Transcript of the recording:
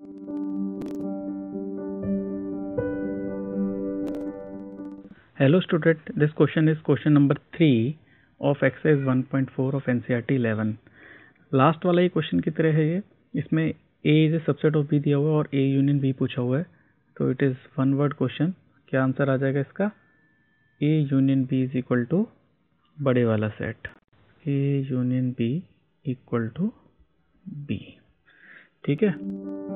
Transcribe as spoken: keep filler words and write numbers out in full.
Hello student, this question is question number three of exercise one point four of N C E R T eleven. Last वाला ही question की तरह है ये. इसमें A is a subset of B दिया हुआ है और A यूनियन B पूछा हुआ है. तो it is one word question. क्या आंसर आ जाएगा इसका? A union B is equal to बड़े वाला set. A union B equal to B. ठीक है.